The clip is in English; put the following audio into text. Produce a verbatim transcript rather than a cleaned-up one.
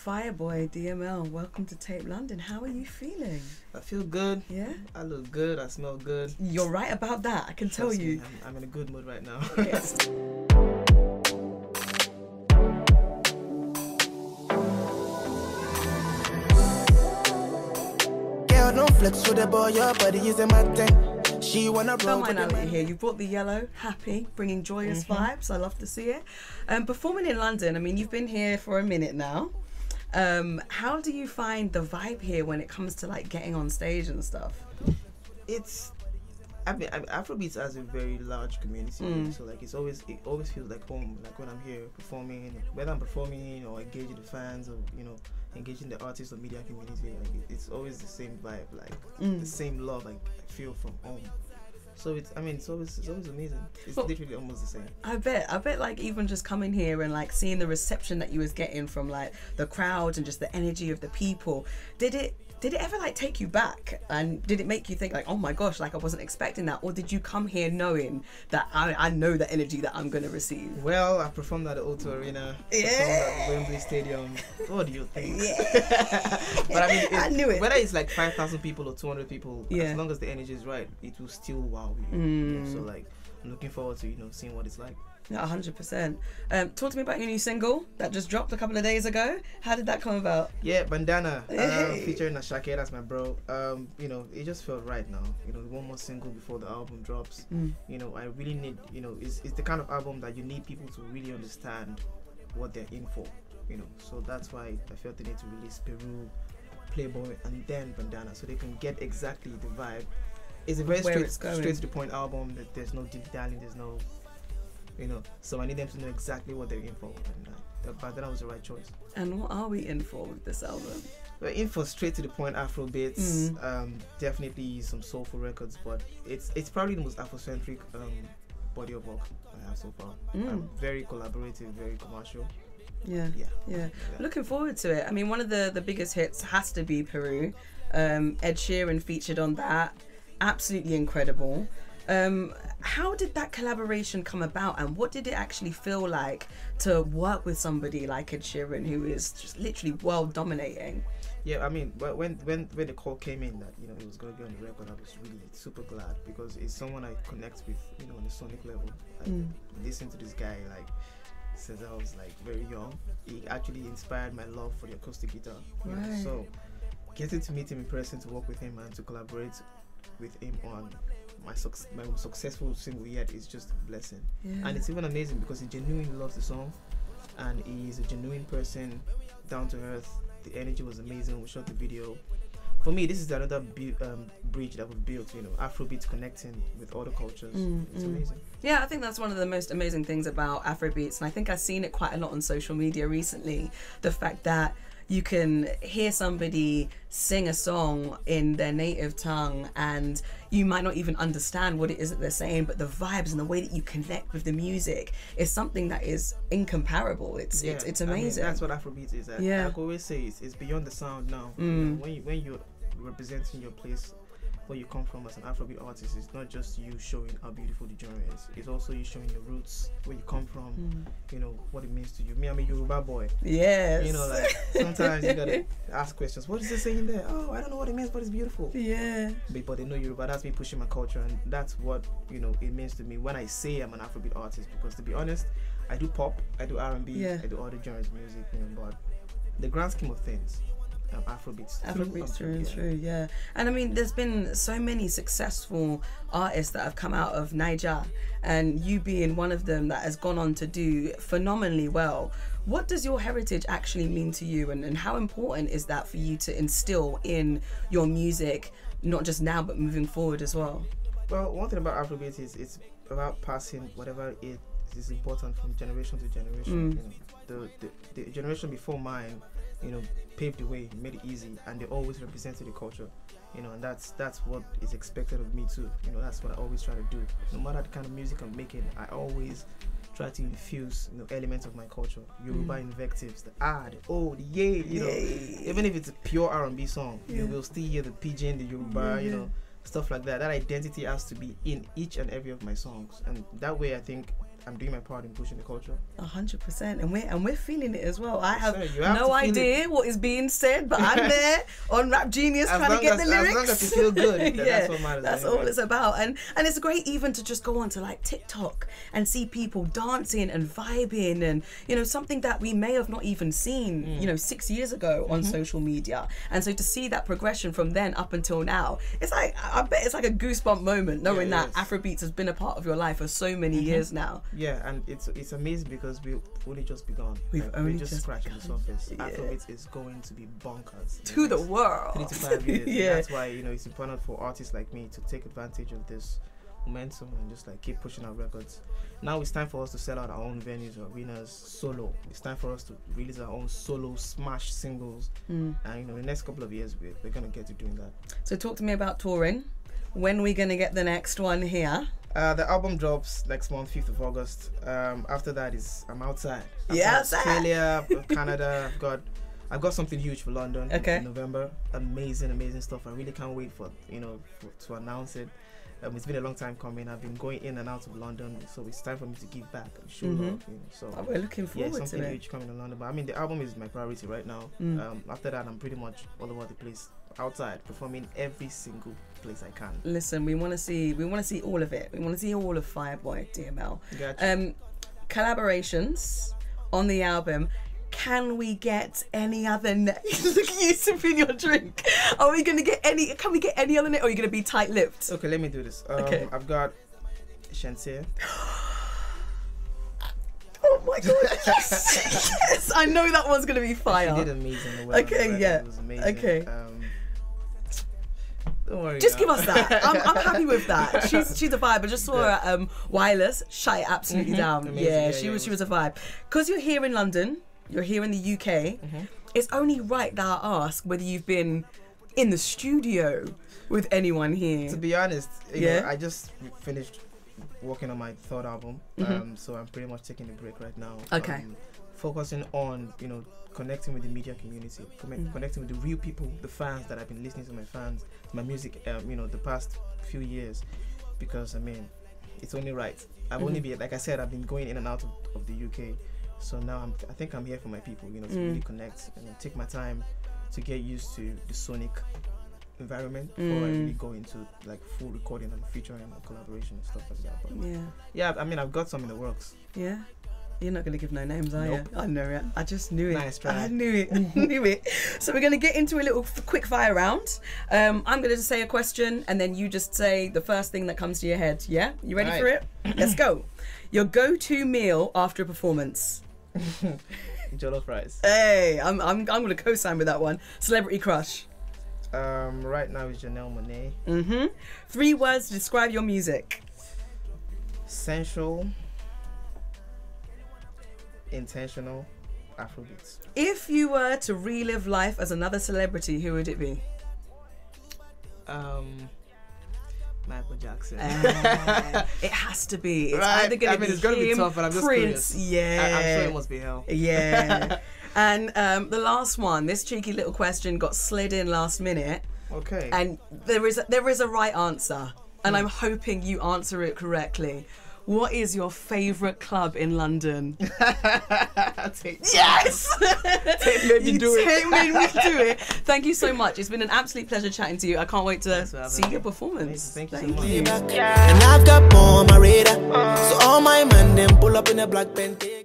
Fireboy D M L, welcome to Tape London. How are you feeling? I feel good. Yeah? I look good. I smell good. You're right about that, I can tell Trust you. me, I'm, I'm in a good mood right now. Yes. Girl, don't flex with the boy, your body is a matter. She wanna roll Don't with mind the now that man. you're here. You brought the yellow, happy, bringing joyous Mm-hmm. vibes. I love to see it. Um, performing in London, I mean, you've been here for a minute now. Um, how do you find the vibe here when it comes to like getting on stage and stuff? It's, I mean, I mean, Afrobeats has a very large community, Mm. so like it's always, it always feels like home. Like when I'm here performing, whether I'm performing or engaging the fans or you know engaging the artists or media community, like it, it's always the same vibe, like Mm. the same love like, I feel from home. So it's, I mean, it's always, it's always amazing. It's Well, literally almost the same. I bet, I bet like even just coming here and like seeing the reception that you was getting from like the crowd and just the energy of the people, did it did it ever like take you back, and did it make you think like, oh my gosh, like I wasn't expecting that, or did you come here knowing that I, I know the energy that I'm gonna receive? Well, I performed at the O two Arena, Yeah. performed at the Wembley Stadium. What do you think? Yeah. But I mean, it, I knew it. Whether it's like five thousand people or two hundred people, Yeah. as long as the energy is right, it will still wow you. Mm. you know? So like, I'm looking forward to you know seeing what it's like. Yeah, one hundred percent. Um, talk to me about your new single that just dropped a couple of days ago. How did that come about? Yeah, Bandana, uh, Hey. featuring Ashake, that's my bro. Um, you know, it just felt right now. You know, one more single before the album drops. Mm. You know, I really need. You know, it's it's the kind of album that you need people to really understand what they're in for. You know, so that's why I felt the need to release Peru, Playboy, and then Bandana, so they can get exactly the vibe. It's a very Where straight, it's going. straight to the point album. That there's no deep dialing. There's no, you know. So I need them to know exactly what they're in for, and uh, Bandana was the right choice. And what are we in for with this album? We're in for straight to the point Afro beats. Mhm. Um, definitely some soulful records, but it's it's probably the most Afrocentric um, body of work I have so far. Mm. Um, very collaborative, very commercial. Yeah. Yeah. Yeah. Yeah. Looking forward to it. I mean, one of the, the biggest hits has to be Peru. Um, Ed Sheeran featured on that. Absolutely incredible. Um, how did that collaboration come about, and what did it actually feel like to work with somebody like Ed Sheeran, who is just literally world dominating? Yeah, I mean, wh- when when when the call came in that you know it was gonna be on the record, I was really super glad because it's someone I connect with, you know, on a sonic level. Like, Mm. listen to this guy like since I was like very young. He actually inspired my love for the acoustic guitar. You know? Right. So getting to meet him in person, to work with him, and to collaborate with him on my suc- my successful single yet is just a blessing. Yeah. And it's even amazing because he genuinely loves the song, and he's a genuine person, down to earth. The energy was amazing when we shot the video. For me, this is another bu- um, bridge that we've built, you know, Afrobeats connecting with other cultures. Mm, it's mm. amazing. Yeah, I think that's one of the most amazing things about Afrobeats, and I think I've seen it quite a lot on social media recently. The fact that you can hear somebody sing a song in their native tongue and you might not even understand what it is that they're saying, but the vibes and the way that you connect with the music is something that is incomparable. It's it's, it's I mean, amazing. that's what Afrobeats is. I, Yeah. I always say it's, it's beyond the sound now. You Mm. know, when you, when you're representing your place, where you come from as an Afrobeat artist, it's not just you showing how beautiful the genre is. It's also you showing your roots, where you come from, Mm. you know, what it means to you. Me, I'm a Yoruba boy. Yes. You know, like sometimes you gotta ask questions. What is it saying there? Oh, I don't know what it means, but it's beautiful. Yeah. But, but they know Yoruba. That's me pushing my culture, and that's what you know it means to me when I say I'm an Afrobeat artist. Because to be honest, I do pop, I do R and B, Yeah. I do other genres of music. You know, but the grand scheme of things, um, Afrobeats. Afrobeats through and yeah. through, yeah. And I mean, there's been so many successful artists that have come out of Niger, and you being one of them that has gone on to do phenomenally well. What does your heritage actually mean to you, and, and how important is that for you to instill in your music, not just now, but moving forward as well? Well, one thing about Afrobeats is it's about passing whatever it is important from generation to generation. Mm. You know, the, the the generation before mine, you know, paved the way, made it easy, and they always represented the culture. You know, and that's that's what is expected of me too. You know, that's what I always try to do. No matter the kind of music I'm making, I always try to infuse, you know, elements of my culture. Yoruba Mm. invectives, the ah, the oh, the yeah, you know. Yay. Even if it's a pure R and B song, Yeah. you will still hear the pidgin, the Yoruba, Yeah, you yeah. know, stuff like that. That identity has to be in each and every of my songs, and that way I think I'm doing my part in pushing the culture. A hundred percent, and we're and we're feeling it as well. I have, Sir, you have no to feel idea it. what is being said, but I'm there on Rap Genius As trying long to get as- the as lyrics. long as you feel good, then yeah, that's what matters, that's anyway. all it's about. And and it's great even to just go on to like TikTok and see people dancing and vibing, and you know, something that we may have not even seen, Mm. you know, six years ago on Mm-hmm. social media. And so to see that progression from then up until now, it's like, I bet it's like a goosebump moment knowing Yeah, that it is. Afrobeats has been a part of your life for so many Mm-hmm. years now. Yeah, and it's it's amazing because we've only just begun. We've Like, only we're just, just scratching the begun. surface. Yeah. Afrobeats is going to be bonkers. in To the next world. Three to five years. And Yeah. that's why, you know, it's important for artists like me to take advantage of this momentum and just like keep pushing our records. Now it's time for us to sell out our own venues or arenas solo. It's time for us to release our own solo smash singles. Mm. And you know, the next couple of years we're, we're gonna get to doing that. So talk to me about touring. When are we gonna get the next one here? Uh, the album drops next month, fifth of August. Um, after that is I'm outside. I'm Yeah, from outside. Australia, I've got Canada. I've got I've got something huge for London Okay. in November. Amazing, amazing stuff. I really can't wait for you know for, to announce it. Um, it's been a long time coming. I've been going in and out of London, so it's time for me to give back and show Mhm. love. You know, so Oh, we're looking yeah, forward something to it. huge coming in London. But I mean, the album is my priority right now. Mm. Um, after that, I'm pretty much all over the place, outside, performing every single place I can. Listen, we want to see, we want to see all of it. We want to see all of Fireboy D M L. Gotcha. Um, collaborations on the album. Can we get any other names? Look at you sipping your drink. Are we gonna get any? Can we get any other name? Or are you gonna be tight-lipped? Okay, let me do this. Um, Okay. I've got Shantia. Oh my god! Yes, yes. I know that one's gonna be She fire. did amazing. the way on the Okay, record, yeah. It was amazing. Okay. Um, don't worry. Just now. give us that. I'm, I'm happy with that. She's she's a vibe. I just saw her at um, Wireless. Shut it absolutely Mhm. down. Amazing. Yeah, Yeah, she yeah, was it she was a vibe. Because you're here in London, you're here in the U K. Mhm. It's only right that I ask whether you've been in the studio with anyone here. To be honest, you Yeah? know, I just finished working on my third album, Mhm. um, so I'm pretty much taking a break right now. Okay. Um, focusing on you know connecting with the media community, conne- Mm. connecting with the real people, the fans that I've been listening to my fans, my music, um, you know, the past few years, because I mean, it's only right. I've only Mhm. been, like I said, I've been going in and out of, of the U K, so now I'm, I think I'm here for my people, you know, to Mm. really connect and take my time to get used to the sonic environment before I Mm. really go into like full recording and featuring and collaboration and stuff like that. But Yeah, yeah, I mean, I've got some in the works. yeah. You're not gonna give no names, are Nope. you? I know it. I just knew it. Nice try. I knew it. knew it. So we're gonna get into a little f- quick fire round. Um, I'm gonna just say a question, and then you just say the first thing that comes to your head. Yeah, you ready for it? Let's go. Your go-to meal after a performance. Jollof rice. Hey, I'm I'm I'm gonna co-sign with that one. Celebrity crush. Um, right now is Janelle Monáe. Mm-hmm. Three words to describe your music. Sensual, intentional, Afrobeats. If you were to relive life as another celebrity, who would it be? Um, Michael Jackson. Uh, it has to be. It's Right. either gonna I mean, be it's gonna be him, tough, but I'm just Prince. curious. Yeah, I, I'm sure it must be hell. Yeah. And um, the last one, this cheeky little question got slid in last minute, Okay. and there is a, there is a right answer, and Hmm. I'm hoping you answer it correctly. What is your favourite club in London? Take- Yes! made me You do it. take- made me do it. Thank you so much. It's been an absolute pleasure chatting to you. I can't wait to Thanks for having see me. your performance. Thank you so much. And I've got more on my radar. So all my men them pull up in a black Bentley.